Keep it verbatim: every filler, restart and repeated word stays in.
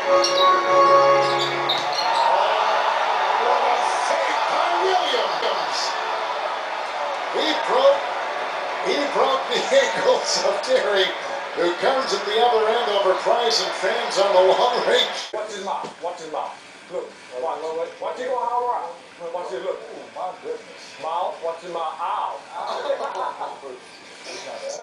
He broke, he broke the ankles of Terry, who comes at the other end over Price and fans on the long range. Watch his mouth. Watch his mouth. Look. Watch. Watch it go howl around. Watch it. Look. Oh, my goodness. Mouth. Watch his mouth. Ow.